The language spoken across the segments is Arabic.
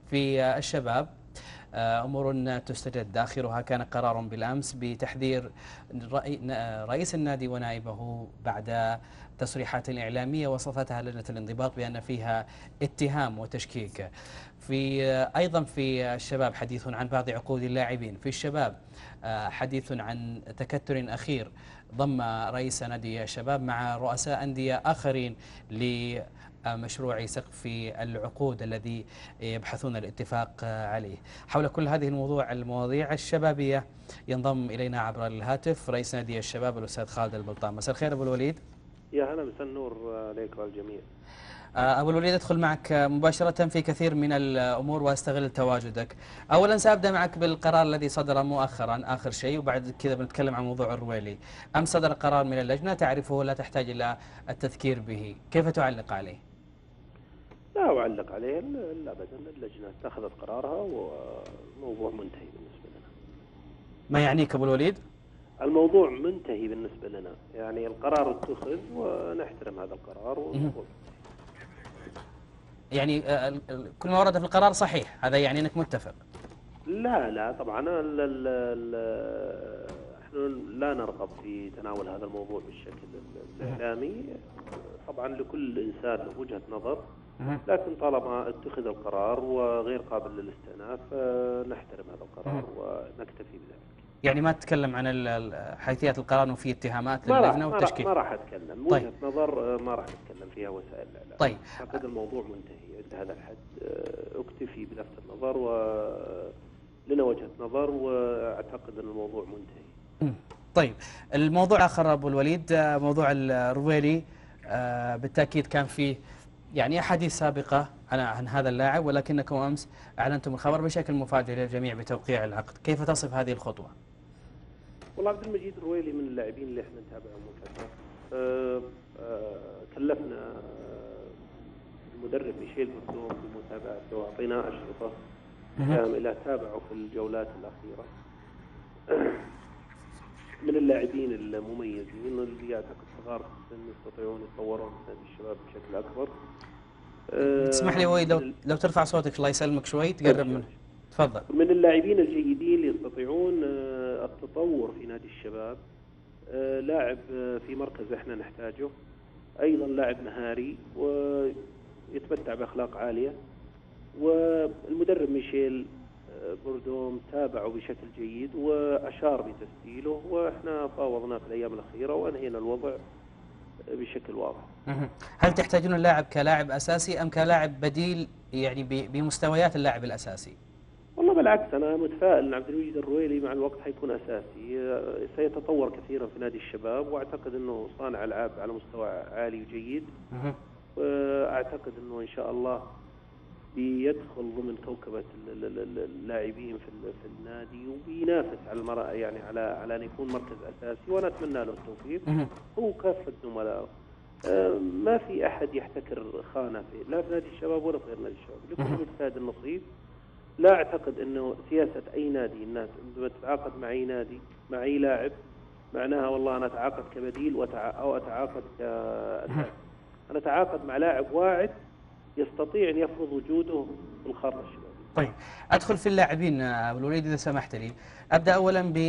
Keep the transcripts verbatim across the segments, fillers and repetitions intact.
في الشباب أمور تستجد آخرها كان قرار بالأمس بتحذير رئيس النادي ونائبه بعد تصريحات إعلامية وصفتها لجنة الانضباط بأن فيها اتهام وتشكيك. في أيضا في الشباب حديث عن بعض عقود اللاعبين، في الشباب حديث عن تكتل أخير ضم رئيس نادي الشباب مع رؤساء أندية آخرين لمشروع سقف العقود الذي يبحثون الاتفاق عليه. حول كل هذه الموضوع المواضيع الشبابية ينضم إلينا عبر الهاتف رئيس نادي الشباب الأستاذ خالد البلطام. مساء الخير أبو الوليد. يا هلا، مساء النور عليك والجميع. أبو الوليد، أدخل معك مباشرة في كثير من الأمور وأستغل تواجدك. أولا سأبدأ معك بالقرار الذي صدر مؤخرا آخر شيء، وبعد كذا بنتكلم عن موضوع الرويلي. أمس صدر قرار من اللجنة تعرفه ولا تحتاج إلى التذكير به، كيف تعلق عليه؟ لا أعلق عليه لا أبدا، اللجنة اتخذت قرارها والموضوع منتهي بالنسبة لنا. ما يعنيك أبو الوليد؟ الموضوع منتهي بالنسبة لنا، يعني القرار اتخذ ونحترم هذا القرار والموضوع يعني كل ما ورد في القرار صحيح، هذا يعني أنك متفق؟ لا لا طبعا ال ال ال احنا لا نرغب في تناول هذا الموضوع بالشكل الإعلامي. طبعا لكل إنسان له وجهة نظر، لكن طالما اتخذ القرار وغير قابل للاستئناف نحترم هذا القرار ونكتفي بذلك. يعني ما تتكلم عن حيثيات القرار انه في اتهامات للجنه والتشكيك؟ ما راح اتكلم. طيب. وجهة نظر ما راح اتكلم فيها وسائل الاعلام. طيب. اعتقد الموضوع منتهي عند هذا الحد، اكتفي بلفت النظر ولنا وجهة نظر واعتقد ان الموضوع منتهي. طيب، الموضوع الاخر ابو الوليد، موضوع الرويلي، بالتاكيد كان فيه يعني احاديث سابقه عن عن هذا اللاعب، ولكنكم امس اعلنتم الخبر بشكل مفاجئ للجميع بتوقيع العقد، كيف تصف هذه الخطوه؟ والله عبد المجيد الرويلي من اللاعبين اللي احنا نتابعهم من فتره. أه أه كلفنا المدرب ميشيل بوردوم بمتابعته واعطيناه اشرطه كامله تابعه في الجولات الاخيره. من اللاعبين المميزين اللي اعتقد صغار في السن يستطيعون يتطورون في نادي الشباب بشكل اكبر. تسمح لي وي لو لو ترفع صوتك الله يسلمك شوي تقرب منه. تفضل. من اللاعبين الجيدين اللي يستطيعون التطور في نادي الشباب، لاعب في مركز احنا نحتاجه، ايضا لاعب مهاري ويتمتع باخلاق عاليه، والمدرب ميشيل بوردوم تابعه بشكل جيد واشار بتسجيله، واحنا فاوضناه في الايام الاخيره وانهينا الوضع بشكل واضح. هل تحتاجون اللاعب كلاعب اساسي ام كلاعب بديل يعني بمستويات اللاعب الاساسي؟ والله بالعكس، انا متفائل ان عبد المجيد الرويلي مع الوقت حيكون اساسي، سيتطور كثيرا في نادي الشباب، واعتقد انه صانع العاب على مستوى عالي وجيد. واعتقد انه ان شاء الله بيدخل ضمن كوكبه اللاعبين في في النادي وبينافس على المر... يعني على على ان يكون مركز اساسي، وانا اتمنى له التوفيق هو كافه زملائه. ما في احد يحتكر خانه في لا في نادي الشباب ولا في غير نادي الشباب، لكل مجتهد النصيب. لا اعتقد انه سياسه اي نادي الناس عندما تتعاقد مع اي نادي مع اي لاعب معناها والله انا اتعاقد كبديل وتع... او اتعاقد كاساسي. انا اتعاقد مع لاعب واعد يستطيع ان يفرض وجوده في الخارطه الشبابيه. طيب، ادخل في اللاعبين ابو الوليد اذا سمحت لي. ابدا اولا ب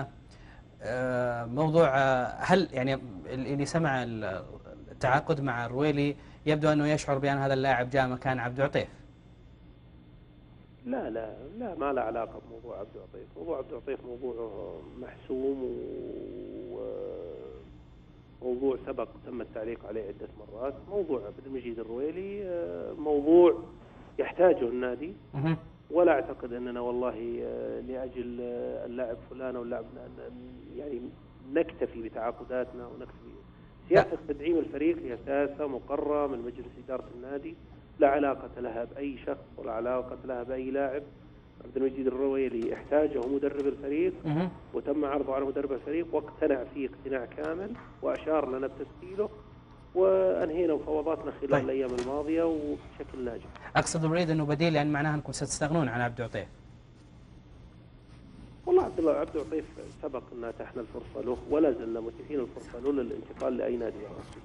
موضوع، هل يعني اللي سمع التعاقد مع الرويلي يبدو انه يشعر بان هذا اللاعب جاء مكان عبد العطيف؟ لا لا لا ما له علاقه بموضوع عبد العطيف، موضوع عبد العطيف موضوع محسوم وموضوع سبق تم التعليق عليه عده مرات. موضوع عبد المجيد الرويلي موضوع يحتاجه النادي، ولا اعتقد اننا والله لاجل اللاعب فلان او اللاعب يعني نكتفي بتعاقداتنا ونكتفي. سياسه تدعيم الفريق هي سياسه مقرره من مجلس اداره النادي، لا علاقة لها بأي شخص ولا علاقة لها بأي لاعب. عبد المجيد الرويلي احتاجه مدرب الفريق وتم عرضه على مدرب الفريق واقتنع فيه اقتناع كامل وأشار لنا بتسجيله، وأنهينا مفاوضاتنا خلال طيب. الأيام الماضية وبشكل ناجح. أقصد أريد أنه بديل، يعني معناها أنكم ستستغنون عن عبد العطيف. والله عبد الله عبد العطيف سبق أن أتحنا الفرصة له ولا زلنا متيحين الفرصة له للانتقال لأي نادي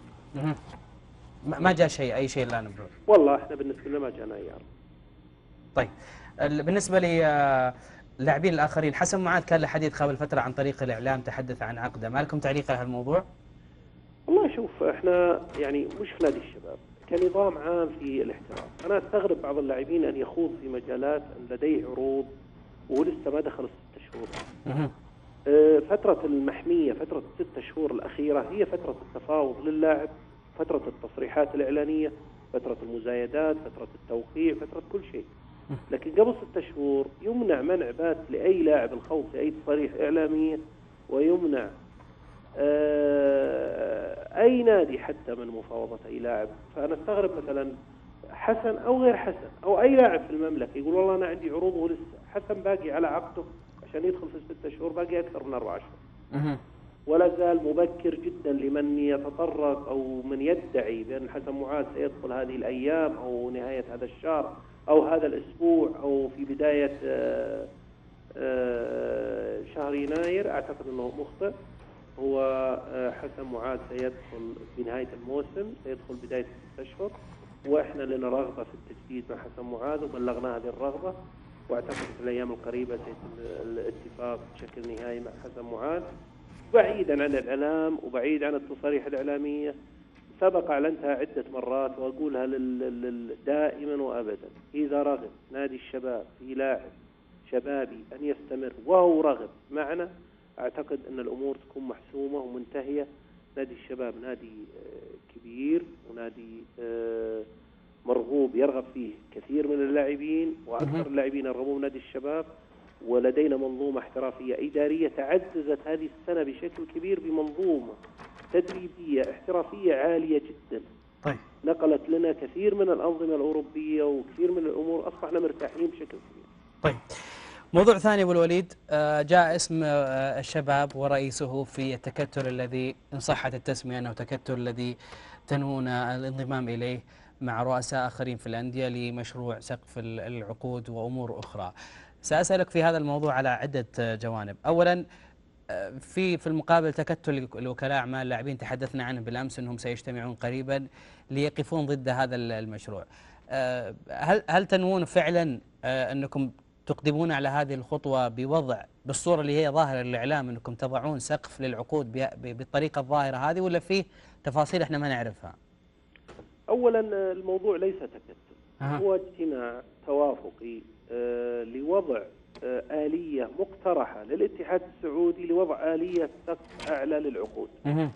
آخر. ما جاء شيء أي شيء الآن برو. والله احنا بالنسبة لنا ما جانا أي عرض. طيب بالنسبة للاعبين الآخرين، حسن معاذ كان له حديث قبل فترة عن طريق الإعلام، تحدث عن عقده، ما لكم تعليق على هالموضوع؟ والله شوف، احنا يعني مش في نادي الشباب كنظام عام في الاحتراف، انا استغرب بعض اللاعبين ان يخوض في مجالات لديه عروض وهو لسه ما دخل الست شهور. اه فترة المحمية، فترة الست شهور الأخيرة هي فترة التفاوض للاعب، فترة التصريحات الإعلانية، فترة المزايدات، فترة التوقيع، فترة كل شيء. لكن قبل ست شهور يمنع منع بات لأي لاعب الخوض في أي تصريح إعلامية، ويمنع أي نادي حتى من مفاوضة أي لاعب. فأنا استغرب مثلا حسن أو غير حسن أو أي لاعب في المملكة يقول والله أنا عندي عروض ولسه، حسن باقي على عقده عشان يدخل في الستة شهور باقي أكثر من أربعة شهور، ولا زال مبكر جدا لمن يتطرق أو من يدعي بأن حسن معاذ سيدخل هذه الأيام أو نهاية هذا الشهر أو هذا الأسبوع أو في بداية شهر يناير. أعتقد أنه مخطئ. هو حسن معاذ سيدخل بنهاية الموسم، سيدخل بداية ست أشهر، وإحنا لنا رغبة في التجديد مع حسن معاذ وبلغنا هذه الرغبة، وأعتقد في الأيام القريبة سيتم الاتفاق بشكل نهائي مع حسن معاذ بعيدا عن الإعلام وبعيد عن التصاريح الإعلامية. سبق أعلنتها عدة مرات وأقولها دائما وأبدا، إذا رغب نادي الشباب في لاعب شبابي أن يستمر وهو رغب معنا، أعتقد أن الأمور تكون محسومة ومنتهية. نادي الشباب نادي كبير ونادي مرغوب يرغب فيه كثير من اللاعبين، وأكثر اللاعبين يرغبون نادي الشباب، ولدينا منظومة احترافية إدارية تعززت هذه السنة بشكل كبير بمنظومة تدريبية احترافية عالية جدا. طيب. نقلت لنا كثير من الأنظمة الأوروبية وكثير من الأمور، أصبحنا مرتاحين بشكل كبير. طيب، موضوع ثاني أبو الوليد، جاء اسم الشباب ورئيسه في التكتل الذي إن صحت التسمية أنه تكتل الذي تنوون الانضمام إليه مع رؤساء آخرين في الأندية لمشروع سقف العقود وأمور أخرى. سأسألك في هذا الموضوع على عدة جوانب. أولا، في في المقابل تكتل الوكلاء أعمال اللاعبين تحدثنا عنه بالأمس أنهم سيجتمعون قريبا ليقفون ضد هذا المشروع. هل هل تنوون فعلا أنكم تقدمون على هذه الخطوة بوضع بالصورة اللي هي ظاهرة للإعلام أنكم تضعون سقف للعقود بالطريقة الظاهرة هذه، ولا فيه تفاصيل احنا ما نعرفها؟ أولا الموضوع ليس تكتل، أه. هو اجتماع توافقي آه لوضع آه آلية مقترحة للاتحاد السعودي لوضع آلية سقف أعلى للعقود. أه.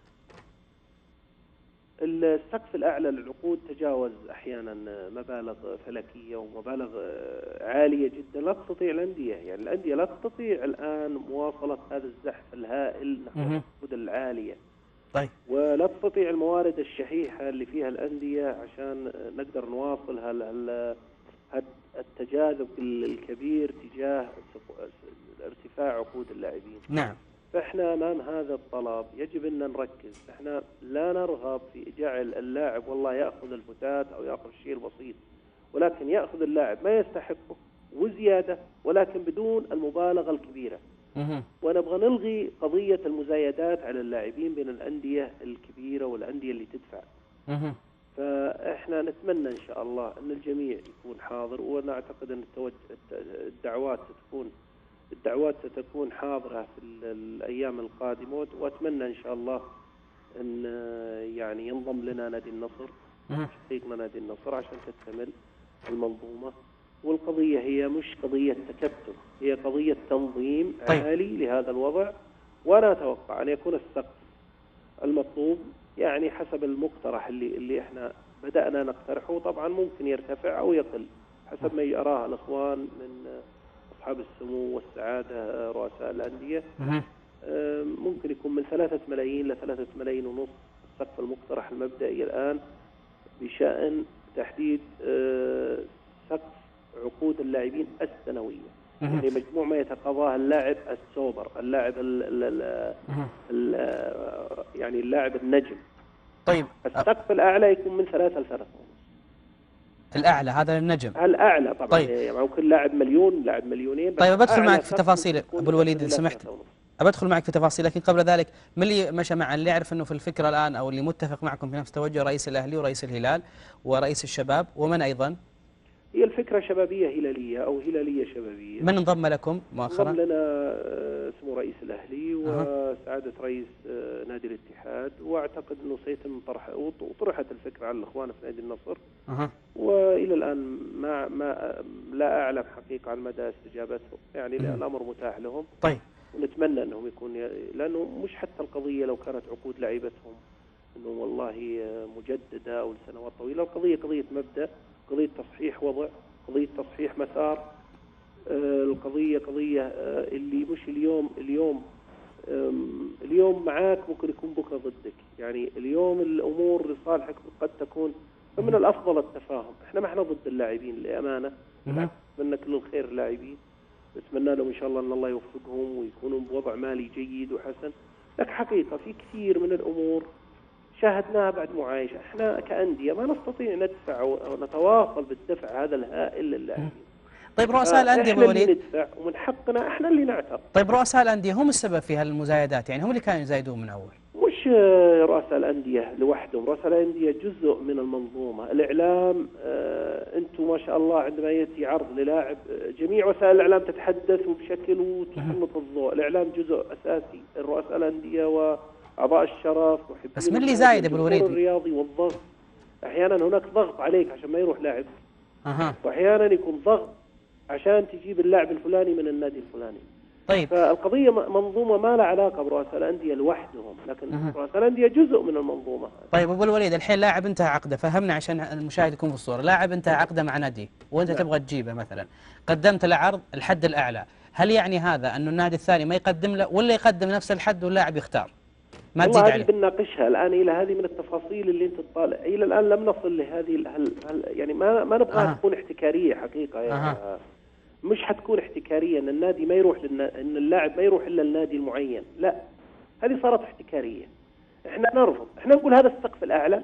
السقف الأعلى للعقود تجاوز أحيانا مبالغ فلكية ومبالغ عالية جدا لا تستطيع الأندية، يعني الأندية لا تستطيع الآن مواصلة هذا الزحف الهائل نحو العقود العالية. طيب. ولا تستطيع الموارد الشحيحة اللي فيها الأندية عشان نقدر نواصل هال التجاذب الكبير تجاه ارتفاع عقود اللاعبين. نعم. فإحنا أمام هذا الطلب يجب أن نركز. إحنا لا نرغب في جعل اللاعب والله يأخذ الفتات أو يأخذ الشيء البسيط، ولكن يأخذ اللاعب ما يستحقه وزيادة، ولكن بدون المبالغة الكبيرة. ونبغى نلغي قضية المزايدات على اللاعبين بين الأندية الكبيرة والأندية اللي تدفع. فإحنا نتمنى إن شاء الله أن الجميع يكون حاضر، وأنا أعتقد أن الدعوات ستكون الدعوات ستكون حاضرة في الأيام القادمة، وأتمنى إن شاء الله أن يعني ينضم لنا نادي النصر، شقيقنا نادي النصر، عشان تكتمل المنظومة. والقضية هي مش قضية تكتل، هي قضية تنظيم طيب. عالي لهذا الوضع. وأنا أتوقع أن يكون السقف المطلوب يعني حسب المقترح اللي اللي احنا بدأنا نقترحه، طبعا ممكن يرتفع أو يقل حسب ما يراه الإخوان من أصحاب السمو والسعادة رؤساء الأندية. ممكن يكون من ثلاثة ملايين لثلاثة ملايين ونص السقف المقترح المبدئي الآن بشأن تحديد سقف عقود اللاعبين السنوية، يعني مجموع ما يتقاضاه اللاعب السوبر، اللاعب ال ال ال يعني اللاعب النجم. طيب، السقف الأعلى يكون من ثلاثة لثلاثة ونص. الأعلى هذا للنجم. الأعلى طبعا. طيب. يعني ممكن لاعب مليون، لاعب مليونين. طيب، بدخل معك في تفاصيل أبو الوليد إذا سمحت. بدخل معك في تفاصيل، لكن قبل ذلك من اللي مشى مع اللي يعرف أنه في الفكرة الآن أو اللي متفق معكم في نفس توجه رئيس الأهلي ورئيس الهلال ورئيس الشباب، ومن أيضا؟ هي الفكرة شبابية هلالية أو هلالية شبابية. من انضم لكم مؤخرا؟ انضم لنا سمو رئيس الأهلي وسعادة رئيس نادي الاتحاد، وأعتقد أنه سيتم طرح وطرحت الفكرة على الإخوان في نادي النصر. أه. وإلى الآن ما ما لا أعلم حقيقة عن مدى استجابتهم، يعني لأن الأمر متاح لهم. طيب. ونتمنى أنهم يكون، لأنه مش حتى القضية لو كانت عقود لعيبتهم أنه والله مجددة أو لسنوات طويلة، القضية قضية مبدأ، قضية تصحيح وضع، قضية تصحيح مسار. القضية قضية اللي مش اليوم اليوم اليوم معاك ممكن يكون بكرة ضدك، يعني اليوم الأمور لصالحك قد تكون. فمن الأفضل التفاهم. احنا ما احنا ضد اللاعبين لأمانة، نتمنى كل الخير للاعبين، نتمنى لهم إن شاء الله أن الله يوفقهم ويكونوا بوضع مالي جيد وحسن. لكن حقيقة في كثير من الأمور شاهدناها بعد معايشة. احنا كأندية ما نستطيع ندفع ونتواصل بالدفع هذا الهائل للاعبين. طيب رؤساء الأندية احنا اللي ندفع ومن حقنا احنا اللي نعترض. طيب رؤساء الأندية هم السبب في هالمزايدات، يعني هم اللي كانوا يزايدون من أول؟ مش رؤساء الأندية لوحدهم، رؤساء الأندية جزء من المنظومة. الإعلام اه انتم ما شاء الله عندما يأتي عرض للاعب جميع وسائل الإعلام تتحدث بشكل وتسلط الضوء. الإعلام جزء أساسي، رؤساء الأندية وأعضاء الشرف محبين. بس من اللي زايد ابو الوليد؟ الرياضي والضغط. أحيانا هناك ضغط عليك عشان ما يروح لاعب. أها. وأحيانا يكون ضغط عشان تجيب اللاعب الفلاني من النادي الفلاني. طيب. فالقضية منظومة ما لها علاقة برؤساء الأندية لوحدهم، لكن أه. رؤساء الأندية جزء من المنظومة. طيب أبو الوليد، الحين لاعب انتهى عقده، فهمنا عشان المشاهد يكون في الصورة. لاعب انتهى عقده مع نادي وانت لا. تبغى تجيبه مثلا، قدمت له عرض الحد الأعلى، هل يعني هذا أنه النادي الثاني ما يقدم له ولا يقدم نفس الحد واللاعب يختار؟ ما تزيد عليه. هذه بنناقشها الآن، إلى هذه من التفاصيل اللي أنت تطالع. إلى الآن لم نصل لهذه هل هل يعني ما ما نبغاها أه. تكون احتكارية حقيقة. يعني أه. مش حتكون احتكارية ان النادي ما يروح للنا... ان اللاعب ما يروح الا النادي المعين، لا هذه صارت احتكارية. احنا نرفض، احنا نقول هذا السقف الاعلى.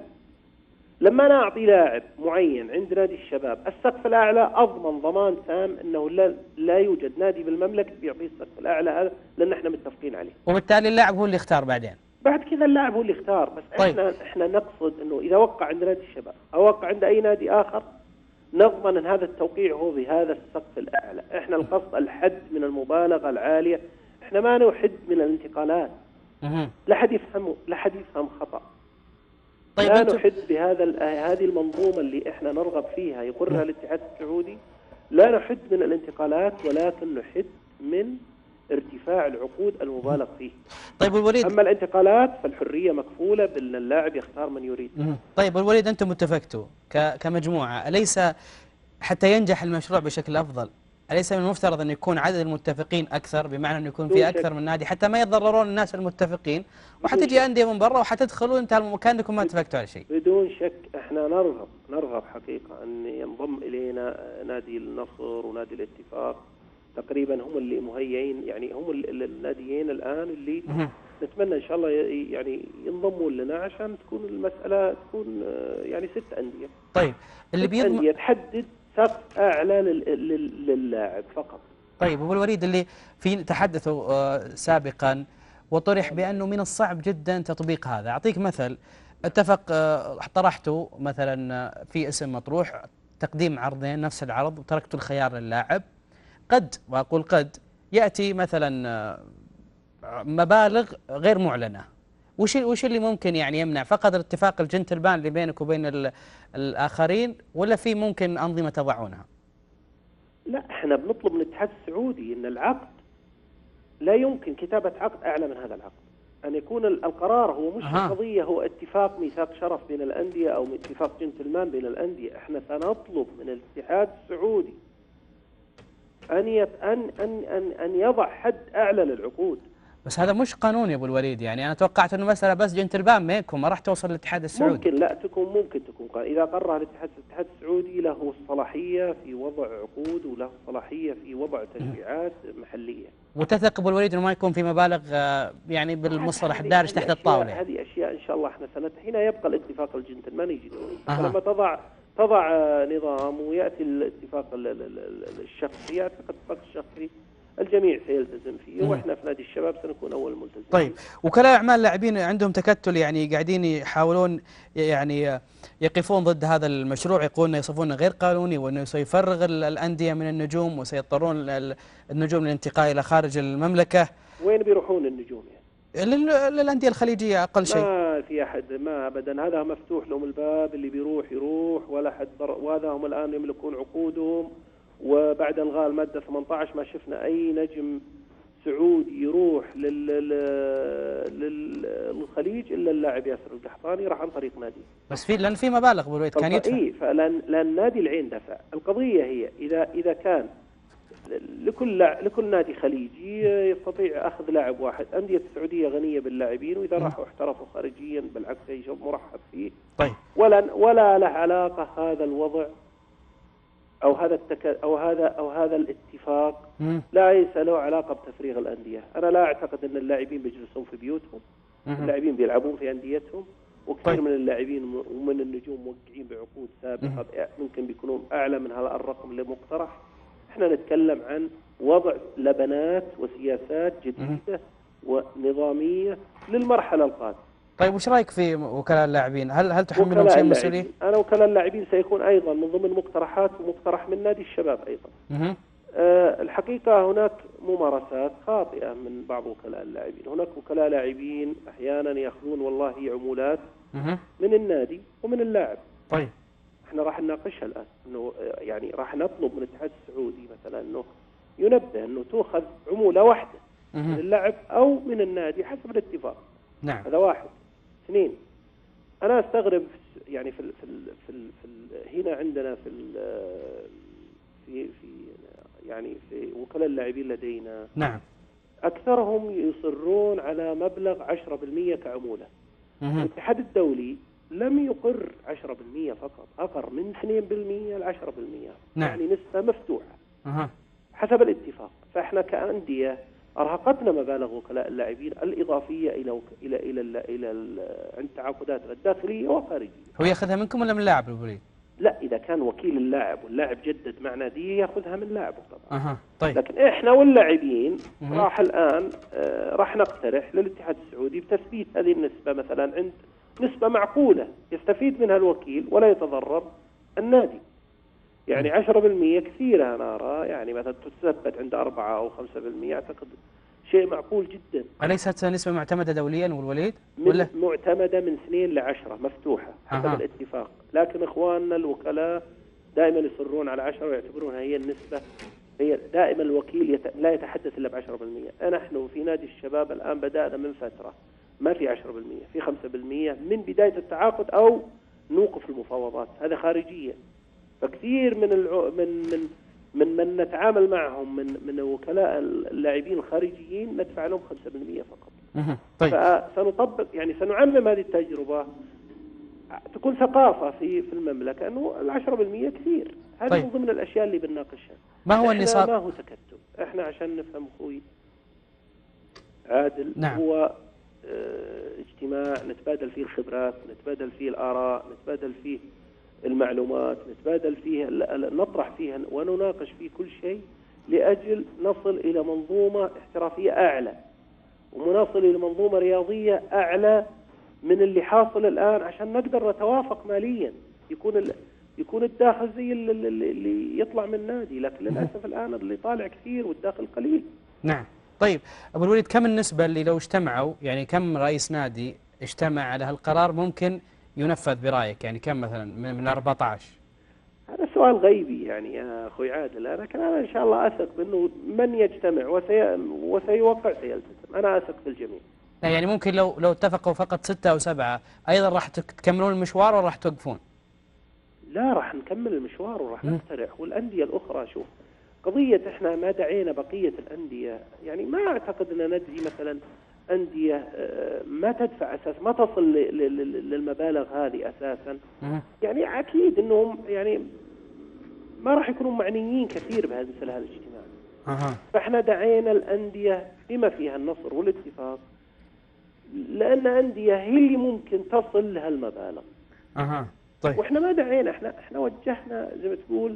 لما انا اعطي لاعب معين عند نادي الشباب السقف الاعلى، اضمن ضمان تام انه لا, لا يوجد نادي بالمملكة بيعطيه السقف الاعلى هذا، لان احنا متفقين عليه. وبالتالي اللاعب هو اللي يختار بعدين. بعد كذا اللاعب هو اللي يختار. بس طيب. احنا احنا نقصد انه اذا وقع عند نادي الشباب او وقع عند اي نادي اخر، نضمن ان هذا التوقيع هو بهذا السقف الاعلى. احنا القصد الحد من المبالغه العاليه، احنا ما نحد من الانتقالات. لا حد يفهم لا حد يفهم خطا. طيب لا نحد بهذا هذه المنظومه اللي احنا نرغب فيها يقرها الاتحاد السعودي. لا نحد من الانتقالات، ولكن نحد من ارتفاع العقود المبالغ فيه. طيب الوليد، اما الانتقالات فالحريه مكفوله بان اللاعب يختار من يريد. طيب الوليد، انتم اتفقتوا كمجموعه، اليس حتى ينجح المشروع بشكل افضل اليس من المفترض ان يكون عدد المتفقين اكثر، بمعنى انه يكون في اكثر من نادي حتى ما يتضررون الناس المتفقين، وحتجي انديه من برا وحتدخلوا انتهى كانكم ما اتفقتوا على شيء؟ بدون شك احنا نرغب نرغب حقيقه ان ينضم الينا نادي النصر ونادي الاتفاق. تقريبا هم اللي مهيئين، يعني هم الناديين الآن اللي نتمنى إن شاء الله يعني ينضموا لنا عشان تكون المسألة تكون يعني ست أندية. طيب اللي بيضمن أندية تحدد سقف أعلى للاعب فقط. طيب أبو الوليد، اللي في تحدثوا سابقا وطرح بأنه من الصعب جدا تطبيق هذا. أعطيك مثل، اتفق طرحتوا مثلا في اسم مطروح تقديم عرضين نفس العرض وتركتوا الخيار للاعب. قد وأقول قد يأتي مثلا مبالغ غير معلنة، وش وش اللي ممكن يعني يمنع؟ فقط الاتفاق الجنتلمان اللي بينك وبين الآخرين، ولا في ممكن أنظمة تضعونها؟ لا احنا بنطلب من الاتحاد السعودي ان العقد لا يمكن كتابة عقد أعلى من هذا العقد، أن يكون القرار هو مش أه. قضية هو اتفاق ميثاق شرف بين الأندية أو اتفاق جنتلمان بين الأندية. احنا سنطلب من الاتحاد السعودي أن يت... أن أن أن أن يضع حد أعلى للعقود. بس هذا مش قانوني يا أبو الوليد، يعني أنا توقعت إنه مسألة بس جنتلمان منكم، ما راح توصل للاتحاد السعودي. ممكن لا تكون ممكن تكون قانوني. إذا قرر الاتحاد الاتحاد السعودي له الصلاحية في وضع عقود وله الصلاحية في وضع تشريعات محلية. وتثق أبو الوليد إنه ما يكون في مبالغ يعني بالمصطلح الدارج تحت الطاولة؟ هذه أشياء إن شاء الله إحنا سنتها. هنا يبقى الاتفاق الجنتلماني يجي أه. لما تضع تضع نظام ويأتي الاتفاق الشخصي، يأتي الاتفاق الشخصي الجميع سيلتزم فيه، واحنا في نادي الشباب سنكون اول ملتزمين. طيب، وكلاء اعمال اللاعبين عندهم تكتل، يعني قاعدين يحاولون يعني يقفون ضد هذا المشروع، يقولون يصفونه غير قانوني وانه سيفرغ الانديه من النجوم وسيضطرون النجوم للانتقال الى خارج المملكه. وين بيروحون النجوم يعني؟ للانديه الخليجيه اقل شيء. ما في احد، ما ابدا، هذا مفتوح لهم الباب، اللي بيروح يروح ولا حد بر... وهذا هم الان يملكون عقودهم، وبعد الغاء الماده ثمانية عشر ما شفنا اي نجم سعودي يروح لل... لل... للخليج الا اللاعب ياسر القحطاني راح عن طريق نادي. بس في لان في مبالغ ابو الوليد كان يدفع. اي فلان لان نادي العين دفع. القضيه هي اذا اذا كان لكل لع... لكل نادي خليجي يستطيع اخذ لاعب واحد، انديه السعوديه غنيه باللاعبين، واذا راحوا احترفوا خارجيا بالعكس شيء مرحب فيه. طيب. ولا ولا له علاقه هذا الوضع او هذا التك... او هذا او هذا الاتفاق مم. ليس له علاقه بتفريغ الانديه. انا لا اعتقد ان اللاعبين بيجلسون في بيوتهم، اللاعبين بيلعبون في انديتهم، وكثير طيب. من اللاعبين ومن النجوم موقعين بعقود سابقه ممكن بيكونون اعلى من هذا الرقم اللي مقترح. احنا نتكلم عن وضع لبنات وسياسات جديده ونظاميه للمرحله القادمه. طيب، وش رايك في وكلاء اللاعبين؟ هل هل تحملهم شيء مسؤوليه؟ انا وكلاء اللاعبين سيكون ايضا من ضمن مقترحات ومقترح من نادي الشباب ايضا. اها أه الحقيقه هناك ممارسات خاطئه من بعض وكلاء اللاعبين، هناك وكلاء لاعبين احيانا ياخذون والله عمولات اها من النادي ومن اللاعب. طيب، احنا راح نناقشها الان، انه يعني راح نطلب من الاتحاد السعودي مثلا انه ينبه انه تؤخذ عموله واحده من اللاعب او من النادي حسب الاتفاق. نعم. هذا واحد. اثنين، انا استغرب يعني في ال في ال في, ال في ال هنا عندنا في ال في في يعني في وكلاء اللاعبين لدينا. نعم. اكثرهم يصرون على مبلغ عشرة بالمئة كعموله. الاتحاد الدولي لم يقر عشرة بالمئة فقط، أقر من اثنين بالمئة ل عشرة بالمئة. نعم. يعني نسبة مفتوحة أه. حسب الاتفاق. فإحنا كأندية أرهقتنا مبالغ وكلاء اللاعبين الإضافية إلى وك... إلى إلى إلى, إلى ال... عند تعاقداتنا الداخلية والخارجية. هو ياخذها منكم ولا من اللاعب الوليد؟ لا، إذا كان وكيل اللاعب واللاعب جدد مع ناديه ياخذها من لاعبه طبعا. أها. طيب. لكن إحنا واللاعبين راح الآن آه راح نقترح للاتحاد السعودي بتثبيت هذه النسبة مثلا عند نسبة معقولة يستفيد منها الوكيل ولا يتضرر النادي. يعني عشرة بالمئة كثيرة أنا أرى، يعني مثلا تثبت عند أربعة أو خمسة بالمئة أعتقد شيء معقول جدا. أليست نسبة معتمدة دوليا والوليد؟ ولا معتمدة من اثنين لعشرة مفتوحة حسب أه. الاتفاق، لكن إخواننا الوكلاء دائما يصرون على عشرة ويعتبرونها هي النسبة. هي دائما الوكيل يت... لا يتحدث إلا بعشرة بالمئة. نحن في نادي الشباب الآن بدأنا من فترة ما في عشرة بالمئة، في خمسة بالمئة من بداية التعاقد أو نوقف المفاوضات، هذا خارجية. فكثير من الع... من من من من نتعامل معهم من من وكلاء اللاعبين الخارجيين ندفع لهم خمسة بالمئة فقط. طيب. فسنطبق يعني سنعمم هذه التجربة، تكون ثقافة في في المملكة انه العشرة بالمئة كثير. هذه طيب. من ضمن الاشياء اللي بنناقشها. ما هو النصاب؟ ما هو تكتب، احنا عشان نفهم اخوي عادل. نعم. هو اه اجتماع نتبادل فيه الخبرات، نتبادل فيه الآراء، نتبادل فيه المعلومات، نتبادل فيه نطرح فيه ونناقش فيه كل شيء لأجل نصل إلى منظومة احترافية أعلى ونصل إلى منظومة رياضية أعلى من اللي حاصل الآن، عشان نقدر نتوافق ماليا، يكون ال... يكون الداخل زي اللي, اللي يطلع من النادي. لكن للأسف الآن اللي طالع كثير والداخل قليل. نعم. طيب أبو الوليد، كم النسبة اللي لو اجتمعوا، يعني كم رئيس نادي اجتمع على هالقرار ممكن ينفذ برأيك؟ يعني كم مثلا من أربعة عشر؟ هذا سؤال غيبي يعني يا أخوي عادل. أنا كان أنا إن شاء الله أثق بأنه من يجتمع وسي... وسيوقع سيلتزم. أنا أثق في الجميع. لا يعني ممكن لو لو اتفقوا فقط ستة أو سبعة أيضا راح تكملون المشوار ولا راح توقفون؟ لا، راح نكمل المشوار وراح نقترح. والأندية الأخرى شوف قضية إحنا ما دعينا بقية الأندية، يعني ما أعتقد أن ندعي مثلا أندية ما تدفع أساس ما تصل للمبالغ هذه أساسا. يعني أكيد أنهم يعني ما راح يكونوا معنيين كثير بهذا مثل هذا الاجتماع. أه. فإحنا دعينا الأندية بما فيها النصر والاتفاق، لأن أندية هي اللي ممكن تصل لهالمبالغ. أها. طيب. وإحنا ما دعينا، إحنا إحنا وجهنا زي ما تقول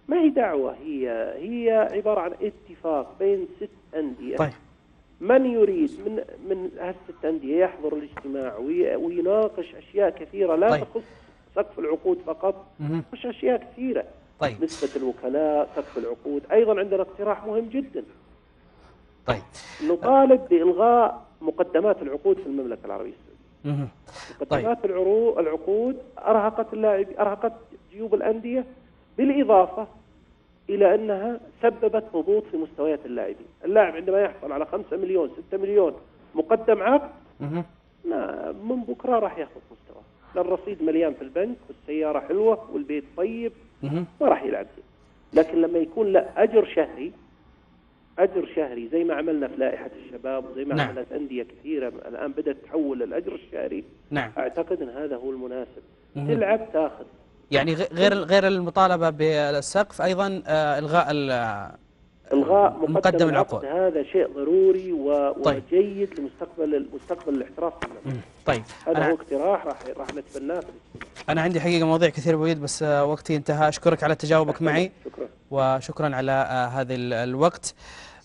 ما هي دعوة، هي هي عبارة عن اتفاق بين ست أندية. طيب. من يريد من من هالست أندية يحضر الاجتماع ويناقش أشياء كثيرة لا طيب. تخص سقف العقود فقط، مش أشياء كثيرة. طيب. نسبة الوكلاء، سقف العقود. أيضا عندنا اقتراح مهم جدا. طيب. نطالب بإلغاء مقدمات العقود في المملكة العربية السعودية. مقدمات طيب. العقود أرهقت اللاعب أرهقت جيوب الأندية، بالإضافة إلى أنها سببت هبوط في مستويات اللاعبين. اللاعب عندما يحصل على خمسة مليون ستة مليون مقدم عقد، من بكرة راح ياخذ مستوى، لا الرصيد مليان في البنك والسيارة حلوة والبيت طيب، ما راح يلعب زين. لكن لما يكون له أجر شهري، أجر شهري زي ما عملنا في لائحة الشباب وزي ما نعم. عملت أندية كثيرة الآن بدأت تحول الأجر الشهري، نعم. أعتقد أن هذا هو المناسب. تلعب تاخذ. يعني غير غير المطالبة بالسقف أيضا آه إلغاء إلغاء مقدم العقود، هذا شيء ضروري و... طيب. وجيد لمستقبل مستقبل الاحتراف في المملكة. طيب. هذا هو اقتراح راح راح نتبناه. أنا عندي حقيقة مواضيع كثير بويد بس وقتي انتهى. أشكرك على تجاوبك معي. شكرا. وشكرا على هذا الوقت.